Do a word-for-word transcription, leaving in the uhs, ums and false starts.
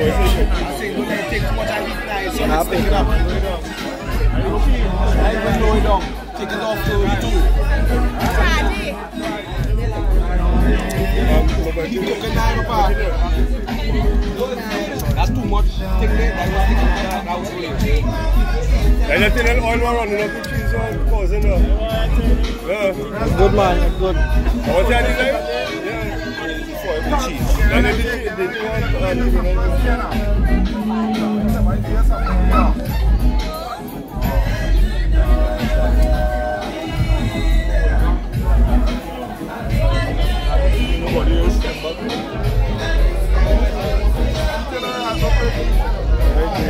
think when they take too much of heat now, so let's take it up. I even lower it down. Take it off to two. Keep cooking nine apart. That's too much. Take it. That was taking that. That was way. I let you know oil running up the cheese on causing no. Yeah. Good man, good. What's that you like? Yeah. For the cheese. And then the the nobody else step up. Right